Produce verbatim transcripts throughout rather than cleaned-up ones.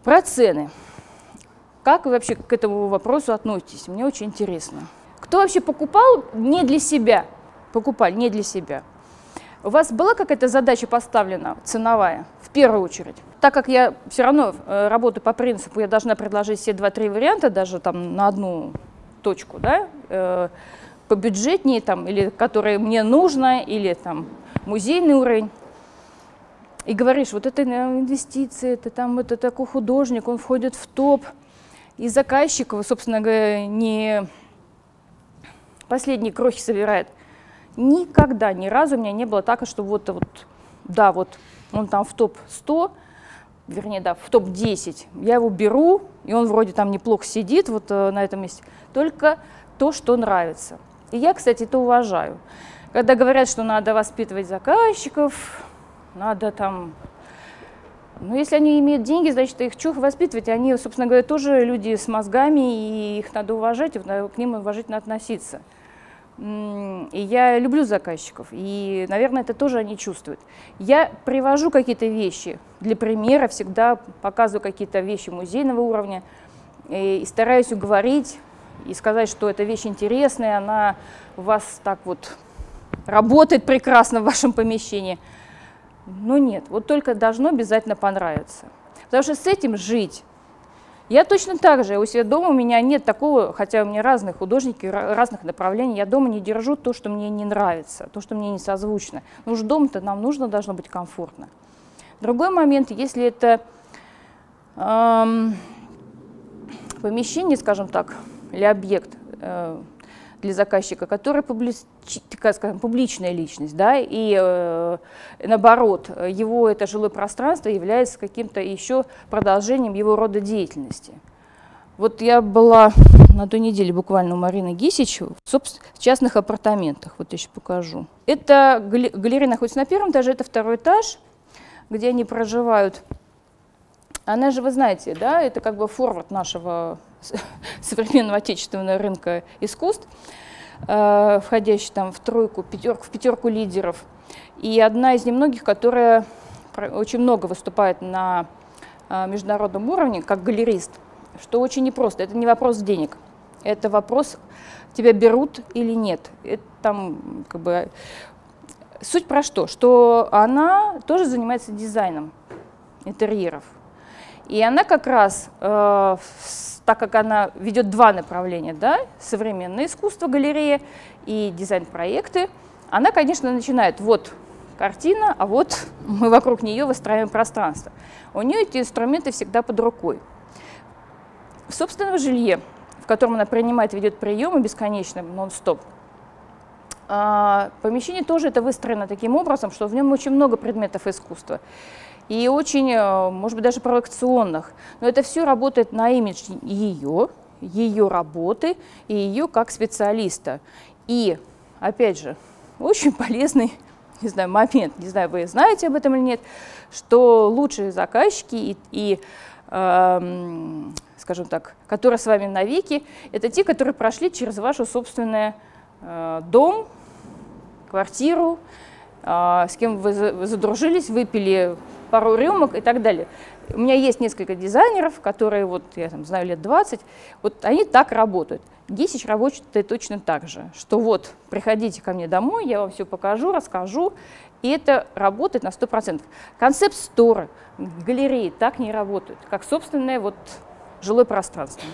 Про цены. Как вы вообще к этому вопросу относитесь? Мне очень интересно. Кто вообще покупал не для себя? Покупали не для себя. У вас была какая-то задача поставлена, ценовая, в первую очередь? Так как я все равно э, работаю по принципу, я должна предложить все два-три варианта, даже там на одну точку, да, э, побюджетнее, там, или которые мне нужно, или там музейный уровень. И говоришь, вот это инвестиции, это там, это такой художник, он входит в топ. И заказчик, собственно говоря, не последние крохи собирает. Никогда, ни разу у меня не было так, что вот, вот, да, вот он там в топ сто, вернее, да, в топ десять, я его беру, и он вроде там неплохо сидит вот на этом месте, только то, что нравится. И я, кстати, это уважаю. Когда говорят, что надо воспитывать заказчиков, надо там, ну, если они имеют деньги, значит, их чего воспитывать, они, собственно говоря, тоже люди с мозгами, и их надо уважать, и к ним уважительно относиться. И я люблю заказчиков, и, наверное, это тоже они чувствуют. Я привожу какие-то вещи для примера, всегда показываю какие-то вещи музейного уровня, и стараюсь уговорить и сказать, что эта вещь интересная, она у вас так вот работает прекрасно в вашем помещении. Но нет, вот только должно обязательно понравиться. Потому что с этим жить. Я точно так же, у себя дома у меня нет такого, хотя у меня разные художники, разных направлений, я дома не держу то, что мне не нравится, то, что мне не созвучно. Но уж дома-то нам нужно, должно быть комфортно. Другой момент, если это эм, помещение, скажем так, или объект э, для заказчика, который публи... такая, скажем, публичная личность, да, и э, наоборот, его это жилое пространство является каким-то еще продолжением его рода деятельности. Вот я была на той неделе буквально у Марины Гисич в частных апартаментах, вот я еще покажу. Это галерея находится на первом этаже, это второй этаж, где они проживают. Она же, вы знаете, да, это как бы форвард нашего современного отечественного рынка искусств, э, входящий там в тройку, пятерку, в пятерку лидеров. И одна из немногих, которая очень много выступает на э, международном уровне, как галерист, что очень непросто. Это не вопрос денег, это вопрос, тебя берут или нет. Это там как бы... Суть про что? Что она тоже занимается дизайном интерьеров. И она как раз, э, так как она ведет два направления, да, современное искусство, галерея и дизайн-проекты, она, конечно, начинает, вот картина, а вот мы вокруг нее выстраиваем пространство. У нее эти инструменты всегда под рукой. В собственном жилье, в котором она принимает, ведет приемы бесконечно, нон-стоп, э, помещение тоже это выстроено таким образом, что в нем очень много предметов искусства. И очень, может быть, даже провокационных. Но это все работает на имидж ее, ее работы и ее как специалиста. И, опять же, очень полезный, не знаю, момент, не знаю, вы знаете об этом или нет, что лучшие заказчики и, и э, скажем так, которые с вами навеки, это те, которые прошли через вашу собственную э, дом, квартиру, э, с кем вы, вы задружились, выпили пару рюмок и так далее. У меня есть несколько дизайнеров, которые, вот я там знаю, лет двадцать, вот они так работают. Гисич работает точно так же, что вот приходите ко мне домой, я вам все покажу, расскажу, и это работает на сто процентов. Концепт-сторы, галереи так не работают, как собственное вот жилое пространство.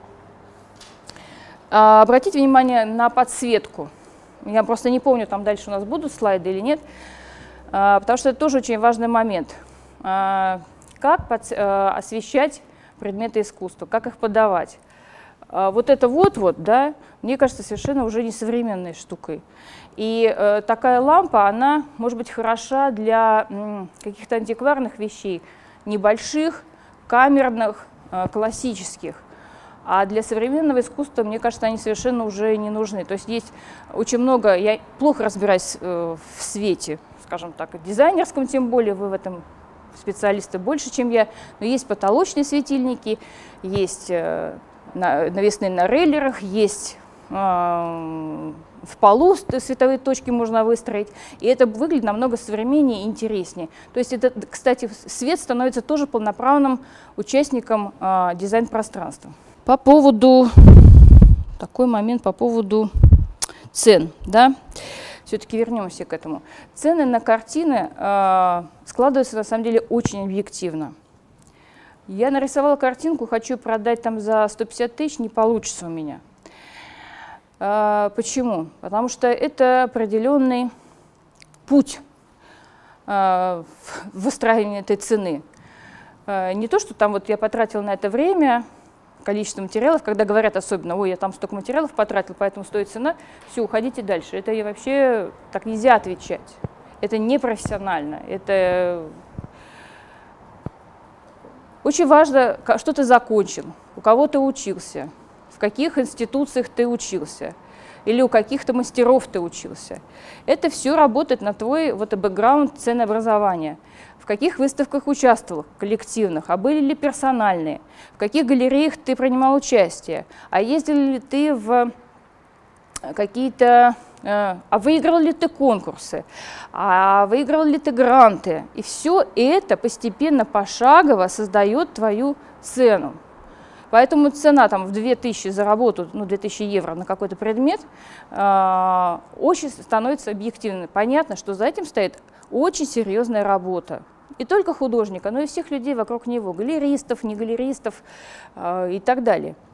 А, обратите внимание на подсветку. Я просто не помню, там дальше у нас будут слайды или нет, а, потому что это тоже очень важный момент. Как под, э, освещать предметы искусства, как их подавать. А вот это вот-вот, да, мне кажется, совершенно уже не современной штукой. И э, такая лампа, она может быть хороша для каких-то антикварных вещей, небольших, камерных, э, классических. А для современного искусства, мне кажется, они совершенно уже не нужны. То есть есть очень много, я плохо разбираюсь э, в свете, скажем так, дизайнерском, тем более вы в этом специалисты больше, чем я, но есть потолочные светильники, есть э, навесные на рейлерах, есть в полу световые точки можно выстроить, и это выглядит намного современнее и интереснее. То есть, это, кстати, свет становится тоже полноправным участником э, дизайн-пространства. По поводу, такой момент по поводу цен, да, все-таки вернемся к этому. Цены на картины э, складываются на самом деле очень объективно. Я нарисовала картинку, хочу продать там за сто пятьдесят тысяч, не получится у меня. Почему? Потому что это определенный путь в выстраивании этой цены. Не то, что там вот я потратила на это время, количество материалов, когда говорят особенно, ой, я там столько материалов потратил, поэтому стоит цена, все, уходите дальше. Это и вообще так нельзя отвечать. Это непрофессионально. Это очень важно, что ты закончил, у кого ты учился. В каких институциях ты учился, или у каких-то мастеров ты учился. Это все работает на твой вот, бэкграунд ценообразования. В каких выставках участвовал, коллективных, а были ли персональные, в каких галереях ты принимал участие, а ездил ли ты в какие-то, а выиграл ли ты конкурсы, а выиграл ли ты гранты. И все это постепенно, пошагово создает твою цену. Поэтому цена там, в две тысячи за работу, ну, две тысячи евро на какой-то предмет, э, очень становится объективной. Понятно, что за этим стоит очень серьезная работа. И только художника, но и всех людей вокруг него, галеристов, не галеристов э, и так далее.